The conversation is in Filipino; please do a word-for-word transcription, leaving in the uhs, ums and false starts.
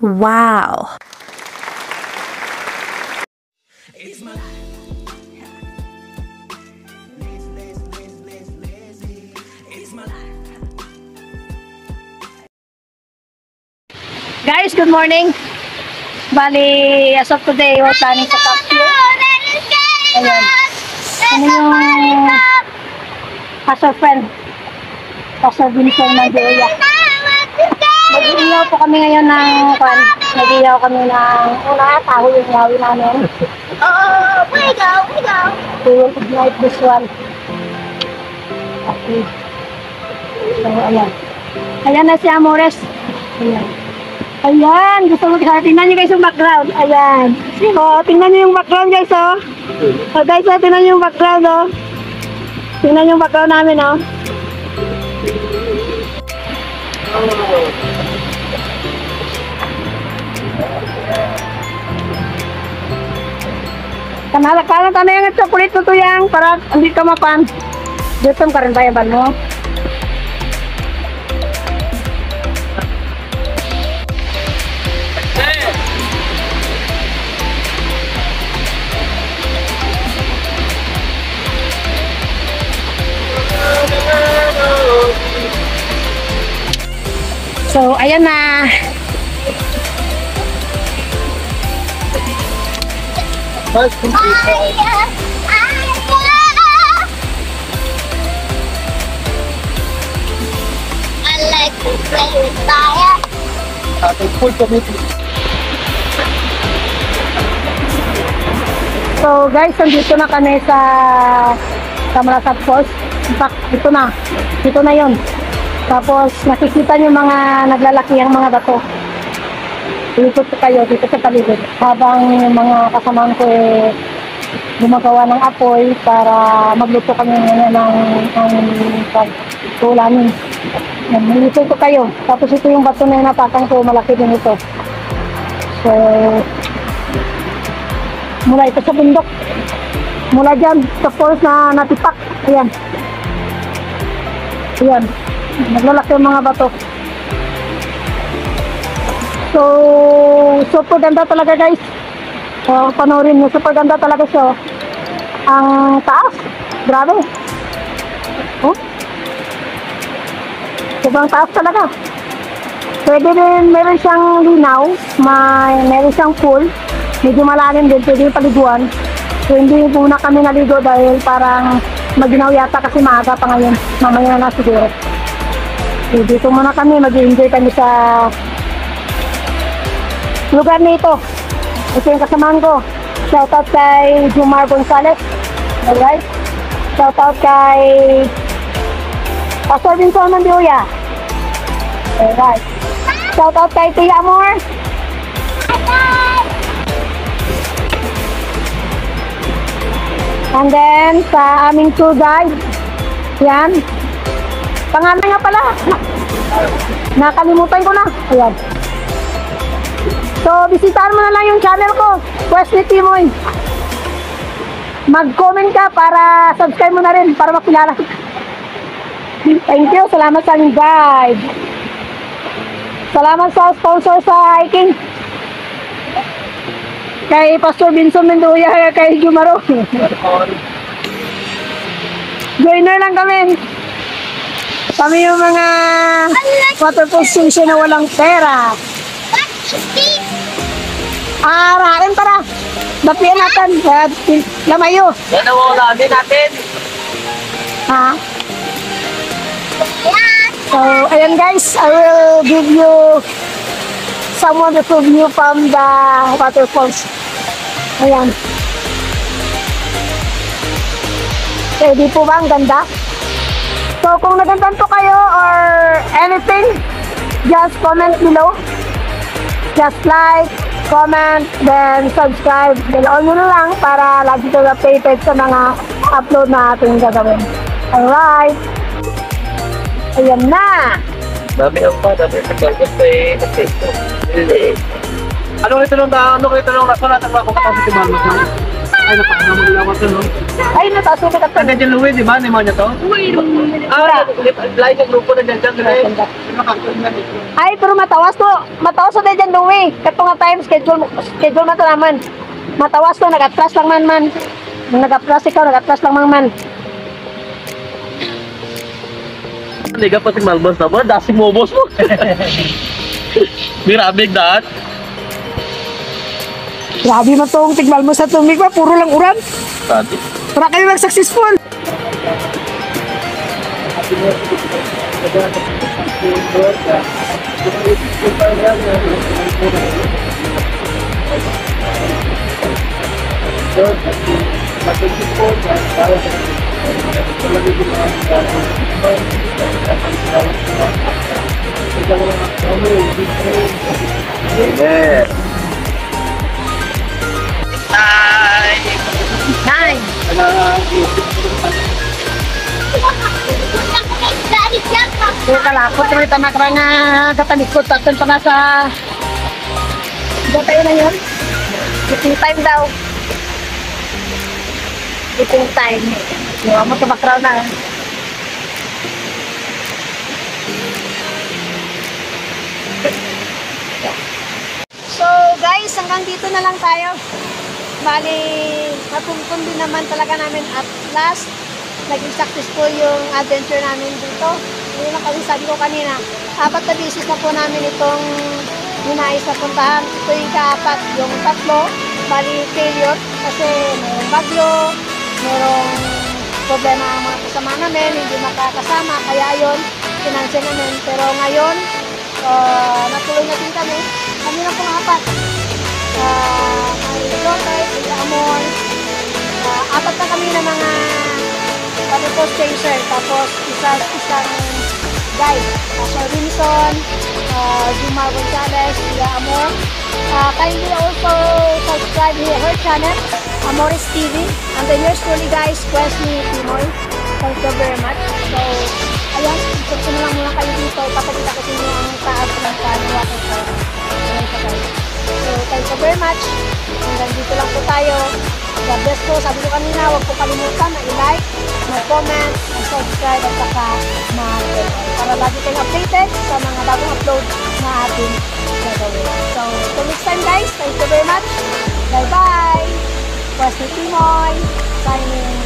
Wow! Guys, good morning. Bali, as of today, we're planning to come here. Ayan. Ano yung pastor friend? Pastor Vincent Mandela. Mag-iiyaw po kami ngayon ng pan. Mag-iiyaw kami ng una, taho yung iyawi namin. Oh, we go, we go. We will ignite this one. Okay. So, ayan. Ayan na si Amores. Ayan. Ayan, gusto mo kasi tingnan nyo guys yung background. Ayan. O, tingnan nyo yung background guys, o. O guys, o, tingnan nyo yung background, o. Tingnan nyo yung background namin, o. Kanalak ka lang tanay ang chocolate mo to yang para hindi ka mapan. Dito ka rin ba yung ban mo? So, ayan na. I like to play with fire. So, guys, nandito na kami sa Camarasat Falls. In fact, ito na. Ito na yun. Tapos nakikita niyo mga naglalaki ang mga bato. Ikot po kayo dito sa paligid. Habang yung mga kasamahan ko eh, gumagawa ng apoy para magluto kami ngayon ng, ng pagtulanin. Nilito ko kayo. Tapos ito yung bato na napatang ko, malaki din ito. So, mula ito sa bundok. Mula dyan sa falls na natipak. Ayan. Ayan. Naglalaki yung mga bato. So, super ganda talaga guys. So, panoorin nyo. Super ganda talaga siya. Ang taas. Grabe. Oh. Sobrang taas talaga. Pwede din, meron siyang linaw. May, meron siyang pool. Medyo malalim din. Pwede yung paliguan. So, hindi muna kami naligo dahil parang maginaw yata kasi maaga pa ngayon. Mamaya na siguro. So, dito muna kami, mag-enjoy kami sa lugar nito. Ito yung kasamahan ko. Shoutout kay Jumar Gonzalez. Alright. Shoutout kay Pastor Vincent Mandela. Alright. Shoutout kay Tia Amor. And then sa aming tour guide. Yan. Pangalan nga pala. Nakalimutan ko na. Ayan. So, bisitahan mo na lang yung channel ko. Wesley Timoy. Mag-comment ka para subscribe mo na rin para makilala. Thank you. Salamat sa aming guide. Salamat sa sponsor sa hiking. Kay Pastor Vincent Mendoya, kay Jumaro. Joiner lang kami. Kami yung mga waterfall station na walang pera. Ah, rain para. Dapian natin. Lamayo. Yan ang wala natin. Ha? So, ayan guys. I will give you some wonderful view from the waterfalls. Ayan. Pwede po ba? Ang ganda. So, kung nagandan po kayo or anything, just comment below. Just like, comment, then subscribe. Then all nyo na lang para lagi kayo updated sa mga upload na ating gagawin. Alright. Ayan na. Dami ang pa, dami ang pagkakas kay Facebook. Ano ito nung ano ito nung restaurant ang mga kapatid si Mama? Ay, napakasama nila ako to, no? Ay, nataas mo ka Taga dyan, Louie, di ba? Nimo niya to? Ah, lahat ng grupo na dyan dyan, Louie. Ay, pero matawas to. Matawas to dyan, Louie. Kato nga time, schedule, schedule man to naman. Matawas to, nag-atras lang man man. Nag-atras ikaw, nag-atras lang man man. Liga pa si Malbos na ba? Dasing mo, boss mo. Mirabig daan. Grabe mo tong tigmal mo sa tumig pa, puro lang uran. Tati. Para kayo mag-successful. Yeah. Nine. Daddy, siapa? Kaya kalakot naman ito makara nga katanikot. Tatan pa nga sa... Diyan tayo na yun. Eating time daw. Eating time. Yung mo tumakaraw na. So guys, hanggang dito na lang tayo. Bali, natuntun din naman talaga namin at last. Naging successful yung adventure namin dito. Yun ang kasi sabi ko kanina. Apat na beses na po namin itong ninais na puntahan. Ito yung kaapat, yung tatlo. Bali, failure. Kasi mayroong bagyo, mayroong problema ang mga kasama namin, hindi makakasama. Kaya yun, financial namin. Pero ngayon, uh, natuloy na din kami. Kami na pong apat. Uh, may Lopez, may Amor. Uh, apat na kami na mga Panipo Chaser. Tapos isa, isang guide. Uh, Sir Winson, uh, Juma Gonzalez, Tia Amor. Uh, kindly also subscribe here her channel, Amores T V. And then yours truly guys, Wesley Timoy. Thank you very much. So, ayan, gusto na lang muna kayo dito. Papakita ko sa inyo ang taas ng kanawa ko sa guys. So, thank you very much. Hanggang dito lang po tayo. God bless po. Sabi ko kanina, huwag po kalimutan na i-like, mag-comment, mag-subscribe, at saka mag-bell para lagi kayong updated sa mga bagong upload na ating gagawin. So, till next time guys, thank you very much. Bye-bye! Wesley Timoy, signing